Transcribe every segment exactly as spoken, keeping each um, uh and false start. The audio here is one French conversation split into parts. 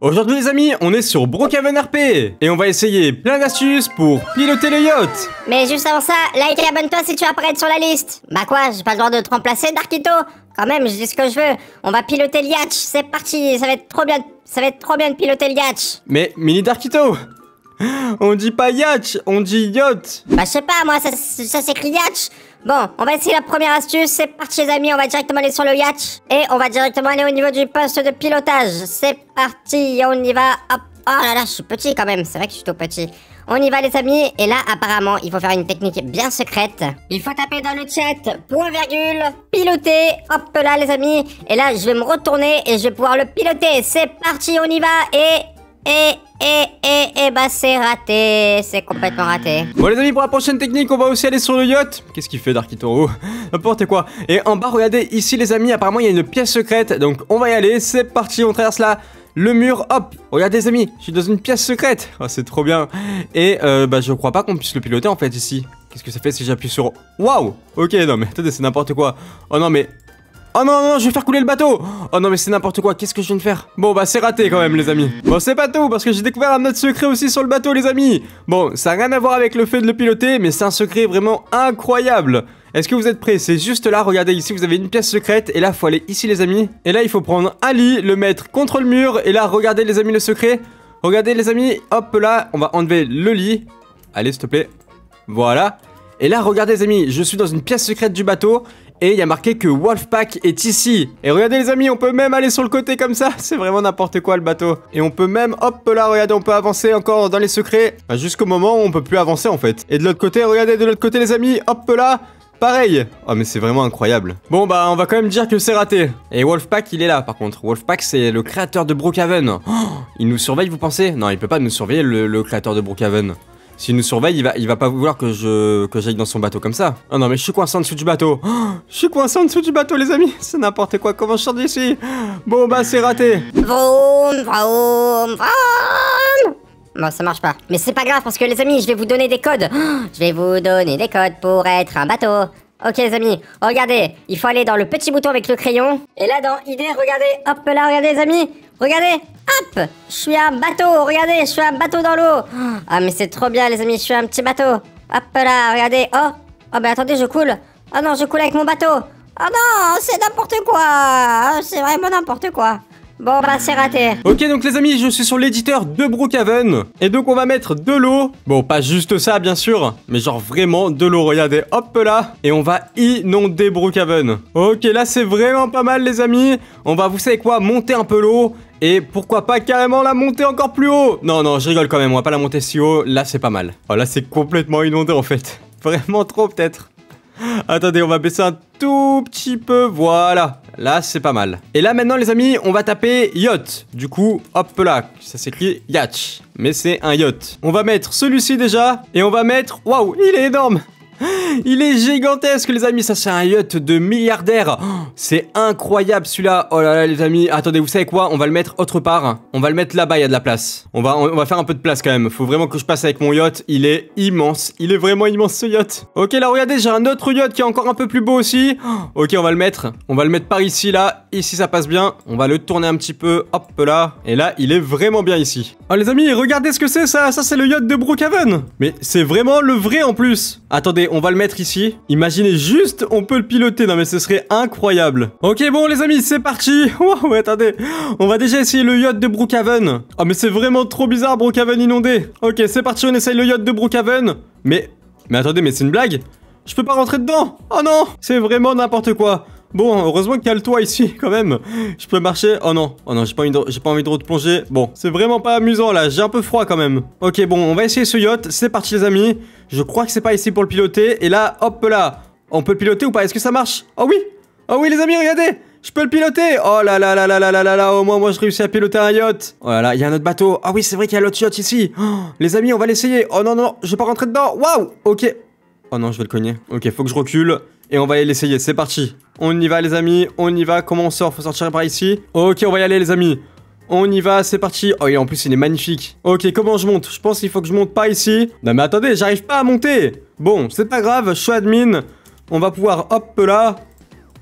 Aujourd'hui les amis, on est sur Brookhaven R P et on va essayer plein d'astuces pour piloter le yacht. Mais juste avant ça, like et abonne-toi si tu veux apparaître sur la liste. Bah quoi, j'ai pas le droit de te remplacer, Darkito? Quand même, je dis ce que je veux. On va piloter le yacht, c'est parti, ça va être trop bien, ça va être trop bien de piloter le yacht. Mais mini Darkito, on dit pas yacht, on dit yacht. Bah je sais pas, moi ça, ça s'écrit yacht. Bon, on va essayer la première astuce, c'est parti les amis, on va directement aller sur le yacht. Et on va directement aller au niveau du poste de pilotage. C'est parti, on y va, hop. Oh là là, je suis petit quand même, c'est vrai que je suis tout petit. On y va les amis, et là apparemment, il faut faire une technique bien secrète. Il faut taper dans le chat, point virgule, piloter, hop là les amis. Et là, je vais me retourner et je vais pouvoir le piloter. C'est parti, on y va, et... Et, et, et, et, bah c'est raté, c'est complètement raté. Bon les amis, pour la prochaine technique, on va aussi aller sur le yacht. Qu'est-ce qu'il fait Darkito? N'importe quoi. Et en bas, regardez, ici les amis, apparemment il y a une pièce secrète. Donc on va y aller, c'est parti, on traverse là le mur, hop. Regardez les amis, je suis dans une pièce secrète. Oh c'est trop bien. Et euh, bah je crois pas qu'on puisse le piloter en fait ici. Qu'est-ce que ça fait si j'appuie sur... Waouh. Ok, non mais attendez, c'est n'importe quoi. Oh non mais... Oh non, non, je vais faire couler le bateau. Oh non, mais c'est n'importe quoi, qu'est-ce que je viens de faire? Bon, bah c'est raté quand même, les amis. Bon, c'est pas tout, parce que j'ai découvert un autre secret aussi sur le bateau, les amis. Bon, ça n'a rien à voir avec le fait de le piloter, mais c'est un secret vraiment incroyable. Est-ce que vous êtes prêts? C'est juste là, regardez ici, vous avez une pièce secrète. Et là, il faut aller ici, les amis. Et là, il faut prendre un lit, le mettre contre le mur. Et là, regardez, les amis, le secret. Regardez, les amis, hop là, on va enlever le lit. Allez, s'il te plaît. Voilà. Et là, regardez, les amis, je suis dans une pièce secrète du bateau. Et il y a marqué que Wolfpack est ici. Et regardez les amis, on peut même aller sur le côté comme ça. C'est vraiment n'importe quoi le bateau. Et on peut même, hop là, regardez, on peut avancer encore dans les secrets. Jusqu'au moment où on peut plus avancer en fait. Et de l'autre côté, regardez de l'autre côté les amis, hop là, pareil. Oh mais c'est vraiment incroyable. Bon bah on va quand même dire que c'est raté. Et Wolfpack il est là par contre. Wolfpack c'est le créateur de Brookhaven. Oh, il nous surveille vous pensez? Non il peut pas nous surveiller le, le créateur de Brookhaven. S'il nous surveille, il va, il va pas vouloir que je que j'aille dans son bateau comme ça. Oh non mais je suis coincé en dessous du bateau. Oh, je suis coincé en dessous du bateau les amis. C'est n'importe quoi, comment je sors d'ici? Bon bah c'est raté. Vroom, vroom, vroom. Bon ça marche pas. Mais c'est pas grave parce que les amis, je vais vous donner des codes. Oh, je vais vous donner des codes pour être un bateau. Ok les amis, regardez, il faut aller dans le petit bouton avec le crayon. Et là dans idée, regardez, hop là, regardez les amis. Regardez, hop, je suis un bateau, regardez, je suis un bateau dans l'eau. Ah mais c'est trop bien les amis, je suis un petit bateau. Hop là, regardez, oh, oh mais attendez, je coule. Oh non, je coule avec mon bateau. Oh non, c'est n'importe quoi, c'est vraiment n'importe quoi. Bon bah c'est raté. Ok donc les amis, je suis sur l'éditeur de Brookhaven. Et donc on va mettre de l'eau. Bon pas juste ça bien sûr, mais genre vraiment de l'eau, regardez, hop là. Et on va inonder Brookhaven. Ok là c'est vraiment pas mal les amis. On va, vous savez quoi, monter un peu l'eau. Et pourquoi pas carrément la monter encore plus haut. Non non je rigole quand même, on va pas la monter si haut. Là c'est pas mal. Oh là c'est complètement inondé en fait. Vraiment trop peut-être. Attendez, on va baisser un tout petit peu, voilà. Là, c'est pas mal. Et là, maintenant, les amis, on va taper yacht. Du coup, hop là, ça s'écrit yacht. Mais c'est un yacht. On va mettre celui-ci déjà. Et on va mettre... Waouh, il est énorme. Il est gigantesque les amis, ça c'est un yacht de milliardaire. Oh, c'est incroyable celui-là. Oh là là les amis, attendez, vous savez quoi? On va le mettre autre part. On va le mettre là-bas, il y a de la place. On va, on va faire un peu de place quand même. Faut vraiment que je passe avec mon yacht. Il est immense, il est vraiment immense ce yacht. Ok là regardez, j'ai un autre yacht qui est encore un peu plus beau aussi. Oh, ok on va le mettre, on va le mettre par ici là. Ici ça passe bien, on va le tourner un petit peu. Hop là, et là il est vraiment bien ici. Oh les amis, regardez ce que c'est ça. Ça c'est le yacht de Brookhaven. Mais c'est vraiment le vrai en plus. Attendez, on va le mettre ici. Imaginez juste, on peut le piloter. Non mais ce serait incroyable. Ok bon les amis, c'est parti. Wow, attendez, on va déjà essayer le yacht de Brookhaven. Oh mais c'est vraiment trop bizarre Brookhaven inondé. Ok c'est parti, on essaye le yacht de Brookhaven. Mais, mais attendez, mais c'est une blague? Je peux pas rentrer dedans. Oh non, c'est vraiment n'importe quoi. Bon, heureusement qu'il y a le toit ici, quand même. Je peux marcher. Oh non, oh non, j'ai pas envie de, j'ai pas envie de replonger. Bon, c'est vraiment pas amusant, là. J'ai un peu froid, quand même. Ok, bon, on va essayer ce yacht. C'est parti, les amis. Je crois que c'est pas ici pour le piloter. Et là, hop là. On peut le piloter ou pas? Est-ce que ça marche? Oh oui. Oh oui, les amis, regardez. Je peux le piloter. Oh là là là là là là là là. Au moins, moi, je réussis à piloter un yacht. Oh là là, il y a un autre bateau. Ah oui, c'est vrai qu'il y a l'autre yacht ici. Oh, les amis, on va l'essayer. Oh non, non, je vais pas rentrer dedans. Waouh. Ok. Oh non, je vais le cogner. Ok, faut que je recule. Et on va aller l'essayer, c'est parti. On y va les amis, on y va. Comment on sort? Faut sortir par ici. Ok, on va y aller les amis. On y va, c'est parti. Oh et en plus il est magnifique. Ok, comment je monte? Je pense qu'il faut que je monte par ici. Non mais attendez, j'arrive pas à monter. Bon, c'est pas grave, je suis admin. On va pouvoir, hop là.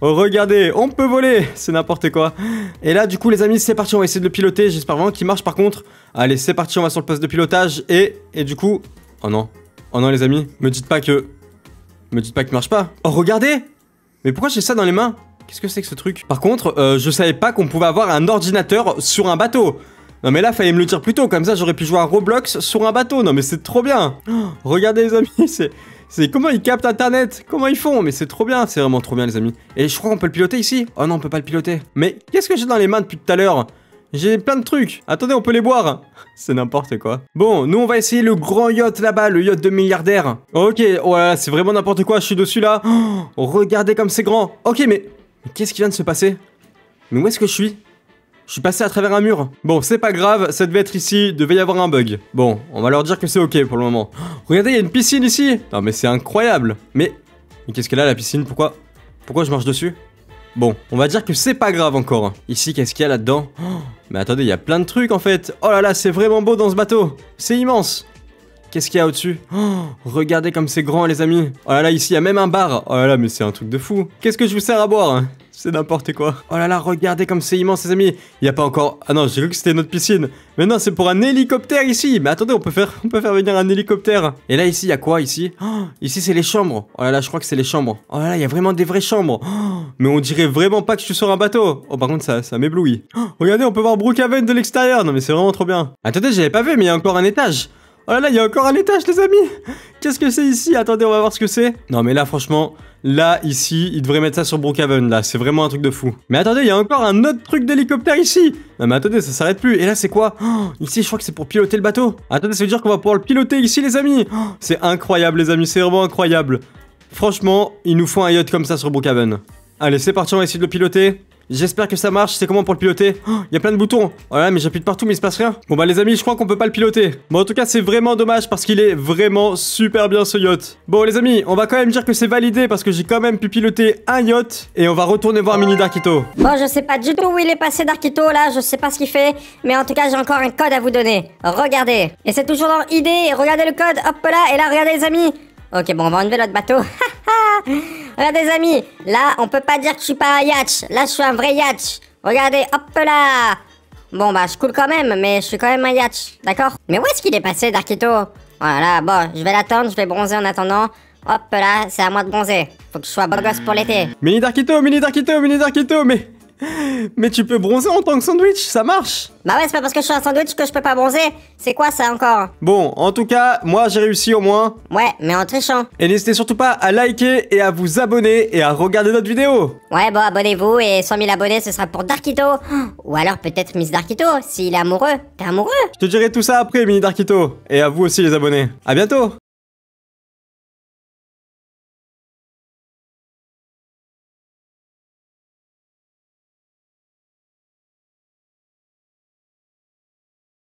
Oh, regardez, on peut voler. C'est n'importe quoi. Et là, du coup, les amis, c'est parti. On va essayer de le piloter. J'espère vraiment qu'il marche par contre. Allez, c'est parti. On va sur le poste de pilotage. Et, et du coup... Oh non. Oh non, les amis. Me dites pas que... Me dites pas qu'il marche pas. Oh, regardez. Mais pourquoi j'ai ça dans les mains? Qu'est-ce que c'est que ce truc? Par contre, euh, je savais pas qu'on pouvait avoir un ordinateur sur un bateau. Non mais là, fallait me le dire plus tôt. Comme ça, j'aurais pu jouer à Roblox sur un bateau. Non mais c'est trop bien. Oh, regardez, les amis. C'est... C'est comment ils captent internet? Comment ils font? Mais c'est trop bien, c'est vraiment trop bien les amis. Et je crois qu'on peut le piloter ici. Oh non, on peut pas le piloter. Mais qu'est-ce que j'ai dans les mains depuis tout à l'heure? J'ai plein de trucs. Attendez, on peut les boire. C'est n'importe quoi. Bon, nous on va essayer le grand yacht là-bas, le yacht de milliardaire. Ok, voilà, c'est vraiment n'importe quoi, je suis dessus là. Oh, regardez comme c'est grand. Ok, mais, mais qu'est-ce qui vient de se passer? Mais où est-ce que je suis? Je suis passé à travers un mur. Bon, c'est pas grave, ça devait être ici, il devait y avoir un bug. Bon, on va leur dire que c'est ok pour le moment. Oh, regardez, il y a une piscine ici. Non mais c'est incroyable. Mais, mais qu'est-ce qu'elle a la piscine? Pourquoi Pourquoi je marche dessus? Bon, on va dire que c'est pas grave encore. Ici, qu'est-ce qu'il y a là-dedans? Oh, mais attendez, il y a plein de trucs en fait. Oh là là, c'est vraiment beau dans ce bateau. C'est immense. Qu'est-ce qu'il y a au-dessus? Oh, regardez comme c'est grand les amis. Oh là là, ici il y a même un bar. Oh là là, mais c'est un truc de fou. Qu'est-ce que je vous sers à boire? C'est n'importe quoi. Oh là là, regardez comme c'est immense les amis. Il y a pas encore... Ah non, j'ai cru que c'était notre piscine. Mais non, c'est pour un hélicoptère ici. Mais attendez, on peut faire on peut faire venir un hélicoptère. Et là ici, il y a quoi ici? Oh, ici c'est les chambres. Oh là là, je crois que c'est les chambres. Oh là là, il y a vraiment des vraies chambres. Oh, mais on dirait vraiment pas que je suis sur un bateau. Oh par contre, ça, ça m'éblouit. Oh, regardez, on peut voir Brookhaven de l'extérieur. Non mais c'est vraiment trop bien. Attendez, j'avais pas vu, mais il y a encore un étage. Oh là là, il y a encore un étage les amis. Qu'est-ce que c'est ici? Attendez, on va voir ce que c'est. Non mais là franchement, là ici, ils devraient mettre ça sur Brookhaven là, c'est vraiment un truc de fou. Mais attendez, il y a encore un autre truc d'hélicoptère ici. Non mais attendez, ça s'arrête plus. Et là c'est quoi? Oh, ici je crois que c'est pour piloter le bateau. Attendez, ça veut dire qu'on va pouvoir le piloter ici les amis. Oh, c'est incroyable les amis, c'est vraiment incroyable. Franchement, il nous faut un yacht comme ça sur Brookhaven. Allez, c'est parti, on va essayer de le piloter. J'espère que ça marche, c'est comment pour le piloter? Il oh, y a plein de boutons. Oh là, mais j'appuie de partout mais il se passe rien. Bon bah les amis, je crois qu'on peut pas le piloter. Bon en tout cas c'est vraiment dommage parce qu'il est vraiment super bien ce yacht. Bon les amis, on va quand même dire que c'est validé parce que j'ai quand même pu piloter un yacht. Et on va retourner voir Mini Darkito. Bon je sais pas du tout où il est passé Darkito là, je sais pas ce qu'il fait. Mais en tout cas j'ai encore un code à vous donner. Regardez. Et c'est toujours dans I D, regardez le code, hop là. Et là regardez les amis. Ok bon on va enlever notre bateau. Regardez les amis, là on peut pas dire que je suis pas un yacht. Là je suis un vrai yacht. Regardez, hop là. Bon bah je coule quand même, mais je suis quand même un yacht, d'accord? Mais où est-ce qu'il est passé Darkito? Voilà, bon, je vais l'attendre, je vais bronzer en attendant. Hop là, c'est à moi de bronzer. Faut que je sois beau gosse pour l'été. Mini Darkito, Mini Darkito, Mini Darkito, mais... Mais tu peux bronzer en tant que sandwich, ça marche. Bah ouais, c'est pas parce que je suis un sandwich que je peux pas bronzer. C'est quoi ça encore? Bon, en tout cas, moi j'ai réussi au moins. Ouais, mais en trichant. Et n'hésitez surtout pas à liker et à vous abonner et à regarder notre vidéo. Ouais, bon, abonnez-vous et cent mille abonnés, ce sera pour Darkito. Ou alors peut-être Miss Darkito, s'il est amoureux. T'es amoureux? Je te dirai tout ça après, Mini Darkito. Et à vous aussi les abonnés. À bientôt.